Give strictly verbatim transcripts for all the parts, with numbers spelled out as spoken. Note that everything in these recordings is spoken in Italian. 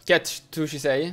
Cat, tu ci sei?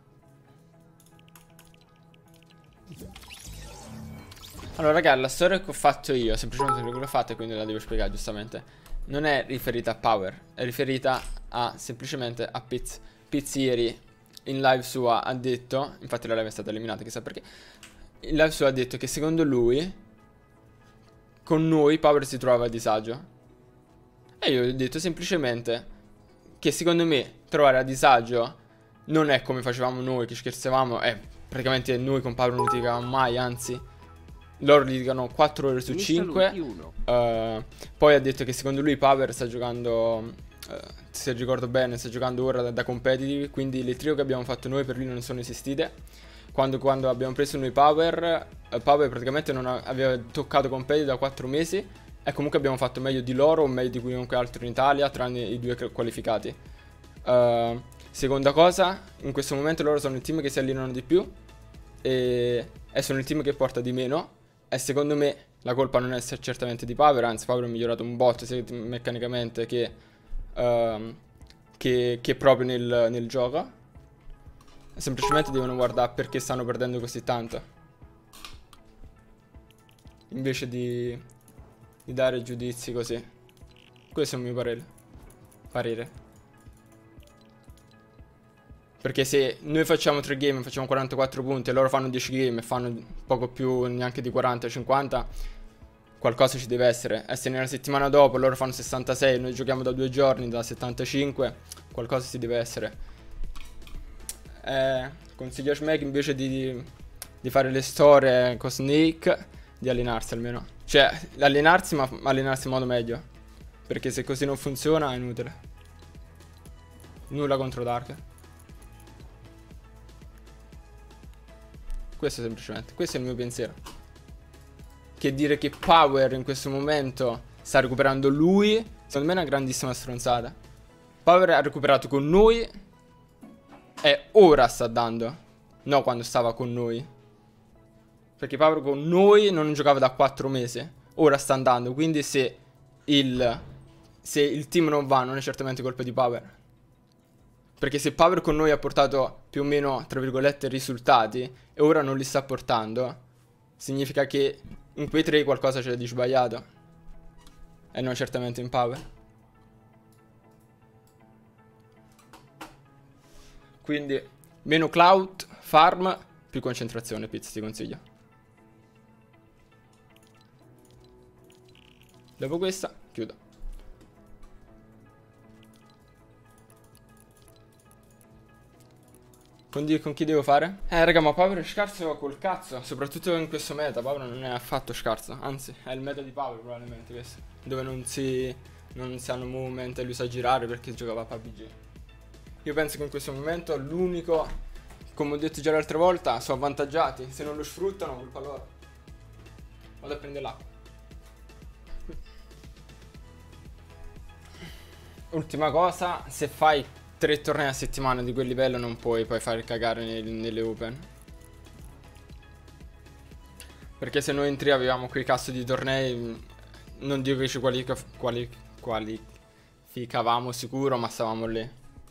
Allora raga, la storia che ho fatto io, semplicemente quello che ho fatto e quindi la devo spiegare giustamente, non è riferita a Power, è riferita a semplicemente a Piz. Piz ieri in live sua ha detto, infatti la live è stata eliminata, chissà perché, in live sua ha detto che secondo lui con noi Power si trova a disagio. E io ho detto semplicemente che secondo me trovare a disagio non è come facevamo noi che scherzavamo, è praticamente noi con Power non litigavamo mai, anzi loro litigano quattro ore su cinque. uh, Poi ha detto che secondo lui Power sta giocando, uh, se ricordo bene, sta giocando ora da, da competitive, quindi le trio che abbiamo fatto noi per lui non sono esistite. Quando, quando abbiamo preso noi Power, uh, Power praticamente non ha, aveva toccato competitive da quattro mesi. E comunque abbiamo fatto meglio di loro o meglio di chiunque altro in Italia, tranne i due qualificati. uh, Seconda cosa, in questo momento loro sono il team che si allenano di più e, e sono il team che porta di meno. E secondo me la colpa non è certamente di Power, anzi Power è migliorato un botto sia meccanicamente che, uh, che, che proprio nel, nel gioco. Semplicemente devono guardare perché stanno perdendo così tanto, invece di, di dare giudizi così. Questo è il mio parere. Parere. Perché se noi facciamo tre game e facciamo quarantaquattro punti e loro fanno dieci game e fanno poco più neanche di quaranta cinquanta, qualcosa ci deve essere. E se nella settimana dopo loro fanno sessantasei e noi giochiamo da due giorni da settantacinque, qualcosa si deve essere. eh, Consiglio a Shmek invece di, di fare le storie con Snake, di allenarsi almeno. Cioè allenarsi, ma allenarsi in modo meglio, perché se così non funziona è inutile. Nulla contro Dark. Questo semplicemente, questo è il mio pensiero. Che dire che Power in questo momento sta recuperando lui, secondo me è una grandissima stronzata. Power ha recuperato con noi e ora sta dando, no quando stava con noi. Perché Power con noi non giocava da quattro mesi, ora sta andando, quindi se il, se il team non va non è certamente colpa di Power. Perché se Power con noi ha portato più o meno, tra virgolette, risultati e ora non li sta portando, significa che in quei tre qualcosa c'è di sbagliato. E non certamente in Power. Quindi meno cloud, farm, più concentrazione, Piz, ti consiglio. Dopo questa, chiudo. Con, di, con chi devo fare? Eh raga, ma Power è scarso col cazzo, soprattutto in questo meta. Power non è affatto scarso, anzi è il meta di Power probabilmente questo, dove non si, non si hanno movement e lui sa girare perché giocava a P U B G. Io penso che in questo momento l'unico, come ho detto già l'altra volta, sono avvantaggiati. Se non lo sfruttano, colpa loro. Vado a prendere l'acqua. Ultima cosa, se fai tre tornei a settimana di quel livello non puoi poi fare cagare nel, nelle open. Perché se noi in tre avevamo quei cazzo di tornei, non dico che ci qualifica, quali, qualificavamo sicuro, ma stavamo lì.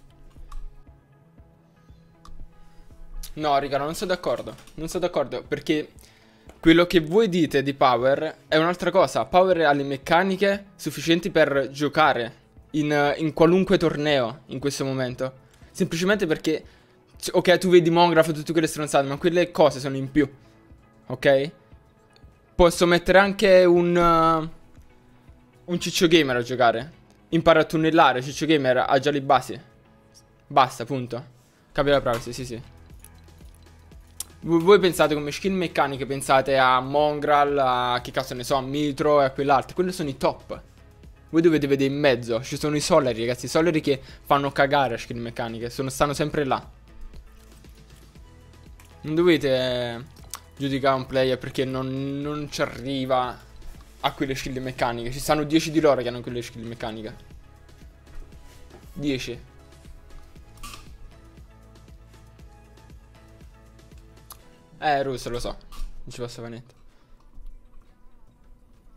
No raga, non sono d'accordo. Non sono d'accordo perché quello che voi dite di Power è un'altra cosa. Power ha le meccaniche sufficienti per giocare In, in qualunque torneo in questo momento. Semplicemente perché, ok, tu vedi Mongraph e tutte quelle stronzate, ma quelle cose sono in più. Ok? Posso mettere anche un uh, un Ciccio Gamer a giocare. Impara a tunnellare. Ciccio Gamer ha già le basi. Basta, punto. Cambia la privacy, sì sì. V Voi pensate come skill meccaniche, pensate a Mongrel, a che cazzo ne so, a Mitro e a quell'altro. Quelli sono i top. Voi dovete vedere in mezzo. Ci sono i Solari, ragazzi. I Solari che fanno cagare a skill meccaniche. Sono, stanno sempre là. Non dovete giudicare un player perché non, non ci arriva a quelle skill meccaniche. Ci stanno dieci di loro che hanno quelle skill meccaniche. dieci. Eh, Russo, lo so. Non ci posso fare niente.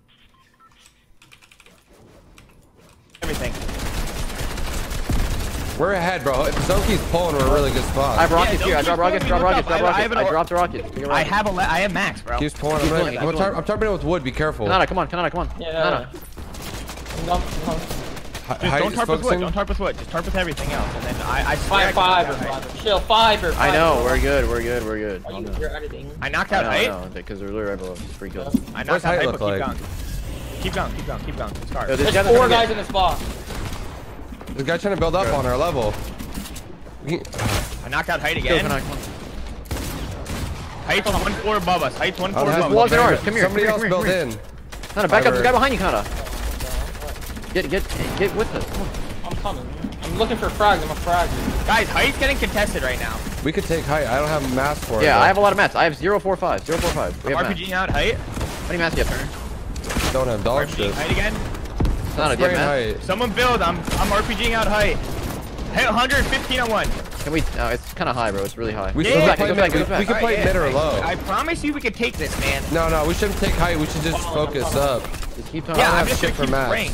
Everything. We're ahead, bro. If zone keeps pulling, we're a really good spot. I have rockets Yeah, here. I don't drop keep rockets. Drop pulling me, rockets. Drop look up. I- I rockets. have I an- dropped the rockets. Take a I rocket. have a le I have max, bro. Keeps pulling. I'm, Keep gonna, pulling it, I'm, keep tar pulling I'm targeting with wood. Be careful. Kanata, come on. Kanata, come on. Yeah, Kanata. no, no. No. Hi- Just Height don't is tarp with wood. focusing. Don't tarp with wood. Just tarp with everything else, and then I I swear I Five, knocked fiber, out height. fiber. Chill, fiber. I know. fiber. We're good. We're good. We're good. Are Calm you, down. you're editing. I knocked I out know. I height. know. Because we're literally right below. It's pretty cool. I What's knocked out height height, look but keep like? going. Keep going. Keep going. Keep going. It's hard. Yo, this There's guy's four gonna guys get- in this box. This guy's trying to build up Good. on our level. We can- I knocked out height Yo, again. Kanata, come on. Height's one floor above us. Height's one I floor don't have above walls us. in ours. Come here. Somebody come else here, built come here. in. Kanata, back up. Fiber. There's a guy behind you, Kanata. Get, get, get with us. Come on. I'm coming. I'm looking for frags. I'm a frag. Guys, height's getting contested right now. We could take height. I don't have mass for it. Yeah, though. I have a lot of mats. I have zero four five. Zero four five. We I'm have mats. RPGing out height. How many mats do you have, Turner? Don't have dog RPGing shit. height again. Kanata, do you Spraying have mats? height. Someone build. I'm I'm RPGing out height. Hit one hundred fifteen on one. Can we? No, it's kind of high, bro. It's really high. We Yeah, still yeah, play go mid. back, We, go back. we can play Alright, mid or yeah, low. I, I promise you we could take this, man. No, no, we shouldn't take height. We should just focus up. Just keep talking. Yeah, don't I'm have just shit gonna for keep max. spraying.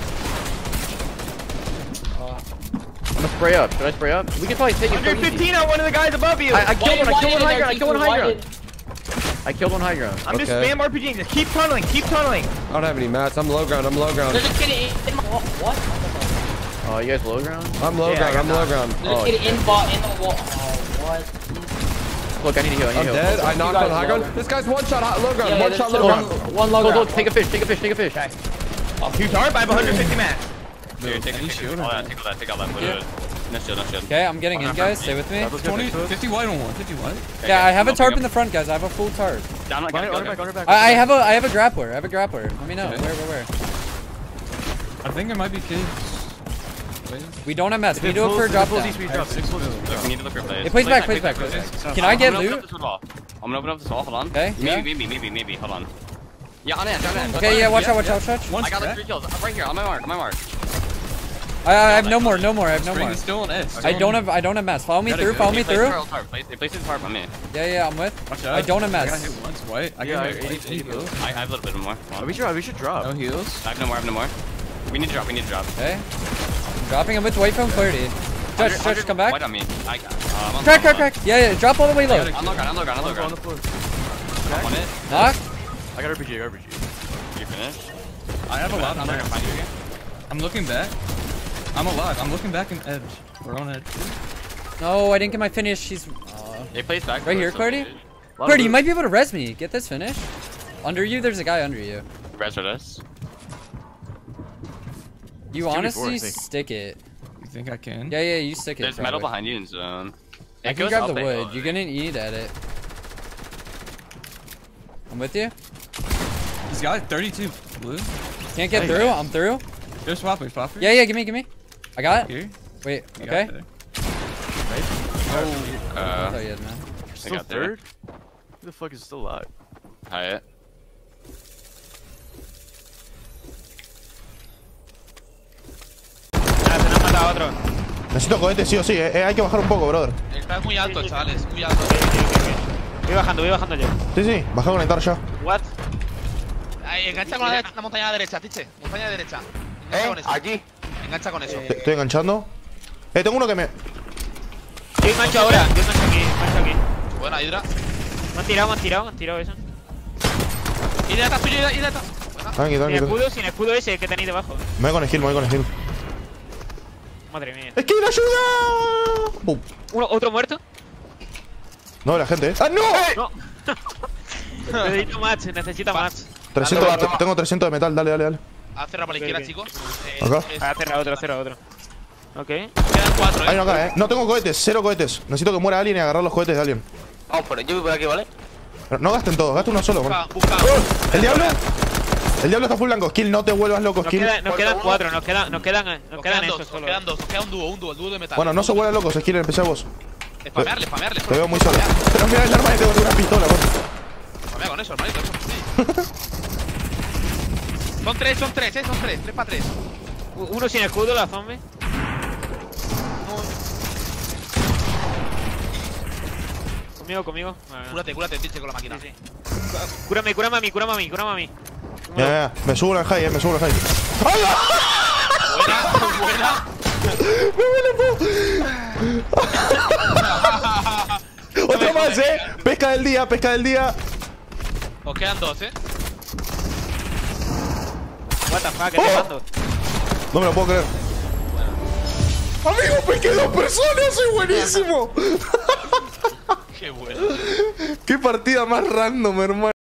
I'm gonna spray up. Should I spray up? We can probably take it. one so easy. fifteen on one of the guys above you. I, I killed one. I killed one high ground. I killed one high Whited. ground. I killed one high ground. I'm just Okay. spam RPGing. Just keep tunneling. Keep tunneling. I don't have any mats. I'm low ground. I'm low ground. There's a kid in, in my wall. What? Oh, you guys low ground? I'm low Yeah, I ground. got I'm low that. ground. There's Oh, a kid in, bot, in the wall. Oh, what? Look, I need to heal. I need I'm to heal. dead. I You knocked guys on high low ground. ground. This guy's one shot hot, low ground. Yeah, one there's shot still low one, ground. one low Go, go, ground. take a fish. Take a fish. Take a fish. Okay. Two tarp. I have one hundred fifty mats. Dude, take, take, take, all that, take all that, take all that, put it. No shield, no shield. Okay, I'm getting in, guys. Stay with me. twenty, fifty white on one. fifty white. Okay, Yeah, I have a okay, tarp go. in the front, guys. I have a full tarp. Down, like, go, go, go, go. I, I have a I have a grappler. I have a grappler. Let me know. Okay. Where, where, where? I think it might be kids. We don't have mats. We do it for a drop down. Look, we need to look for plays. It plays back, plays back, plays plays back. back. Can I get I'm gonna loot? open up this wood wall. I'm gonna open up this wall, hold on. Okay, yeah. Maybe, maybe, maybe, maybe, hold on. Yeah, on edge, on edge. Okay, yeah, watch out, watch out, watch out. I got like three kills. I'm right here, on my mark, on my mark. I, I have no more, no more. I have no more. still on edge. I don't have I don't have mats. Follow me through. Follow me They through. placed tarp, They placed his tarp on me. Yeah, yeah, I'm with. Watch I don't have I got mats. hit once, white. I Yeah, got I- hit eight, eight heals. I I have a little bit more. Hold on. We should, we should drop. No heals. I have no more, I have no more. We need to drop, we need to drop. Okay. I'm dropping. I'm with white from clarity. Judge, Under- Judge, under- come back. White on me. I, uh, I'm on Crack, I'm crack, on- crack. Yeah, yeah. Drop all the way low. I'm low ground, I'm low ground, I'm low On ground. the floor. I'm on it. Knock. I got R P G, R P G. You finished? I have a lot. I'm I'm, not gonna find you again. I'm looking back. I'm alive. I'm looking back in edge. We're on edge. No, I didn't get my finish. She's uh, They placed back. right here, so Clardy. good. Clardy, you might be able to res me. Get this finish. Under you, there's a guy under you. Res for this. You It's two v four, honestly I think. stick it. You think I can? Yeah, yeah, you stick it. There's metal probably. behind you in zone. I It can goes grab up the hill, wood. You're gonna need to edit. I'm with you. He's got thirty-two blue. Can't get Hey. through. I'm through. There's Swapper. Swapper. Yeah, yeah. Give me, give me. I got it. Here. Wait. You got Okay. there. Oh, I Uh, thought you had, man. I Still got there. third? Who the fuck is still alive? Hyatt. Ah, se nos mata otro. Necesito cohetes sí o sí, eh. Eh, hay que bajar un poco, brother. Estás muy alto, chavales, muy alto. Voy bajando, voy bajando yo. Sí, sí, baja a conectar ya. What? Ahí, engancha con la, la montaña derecha, Tiche. Montaña derecha. Engancha con eso. Aquí. Engancha con eso. Te estoy enganchando. Eh, tengo uno que me. Yo engancho ahora. Yo engancho aquí, engancho aquí. Buena, Hydra. Me han tirado, me han tirado, me han tirado eso. Hydra detrás tuyo, Hydra Hydra detrás. Buena. Tranqui, Sin tranqui. escudo, sin escudo ese que tenéis debajo. Me voy con skill, me voy con skill. Madre mía. ¡Skill, ayuda! Pum. Uno, ¿Otro muerto? No, la gente, eh. ¡Ah, no! No. Necesito más, necesito más. trescientos, tengo trescientos de metal, dale, dale, dale. Haz cerrar para la izquierda, Ok, chicos. Eh, Acá. es- Ah, cerra otro, cerra otro. Ok. Quedan cuatro, eh. Hay uno acá, eh. No tengo cohetes, cero cohetes. Necesito que muera alguien y agarrar los cohetes de alguien. Vamos por yo voy por aquí, ¿vale? No, no gasten todos, gasten uno solo, Busca, man. busca. ¿El diablo? El diablo está full blanco. Skill, no te vuelvas loco, Nos, skill. queda- nos quedan cuatro, nos quedan, nos quedan, nos Nos quedan quedan dos, esos nos solo. quedan dos. Nos queda un dúo, un dúo, el dúo de metal. Bueno, no se vuelvan locos, skill, empecé a vos. Spamearle, spamearle. Te veo muy solo. Pero mira el arma y tengo una pistola, man. Spamea con eso, hermanito. Eso. Son tres, son tres, eh. Son tres. Tres para tres. U- Uno sin escudo, la zombie. Conmigo, conmigo. Vale, Cúrate, cúrate, Tiche, con la máquina. sí, sí. Cúrame, cúrame a mí, cúrame a mí, cúrame a mí. Ya, ya, ya. Me subo al high, eh, me subo al high. Buena, buena. me puedo. Otra más, eh. Pesca del día, pesca del día. Os quedan dos, eh. What the fuck, Oh. ¿qué mando? No me lo puedo creer. Amigo, pesqué dos personas, soy buenísimo. Qué bueno. Qué partida más random, hermano.